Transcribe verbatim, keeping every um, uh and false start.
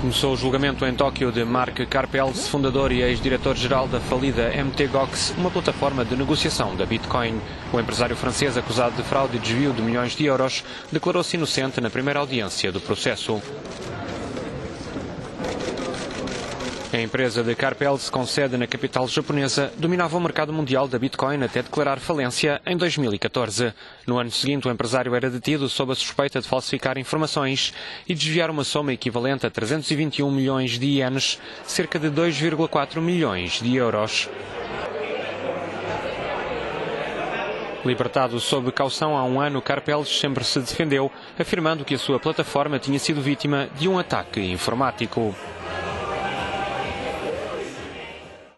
Começou o julgamento em Tóquio de Mark Karpelès, fundador e ex-diretor-geral da falida M T Gox, uma plataforma de negociação da Bitcoin. O empresário francês, acusado de fraude e desvio de milhões de euros, declarou-se inocente na primeira audiência do processo. A empresa de Karpelès, com sede na capital japonesa, dominava o mercado mundial da Bitcoin até declarar falência em dois mil e catorze. No ano seguinte, o empresário era detido sob a suspeita de falsificar informações e desviar uma soma equivalente a trezentos e vinte e um milhões de ienes, cerca de dois vírgula quatro milhões de euros. Libertado sob caução há um ano, Karpelès sempre se defendeu, afirmando que a sua plataforma tinha sido vítima de um ataque informático.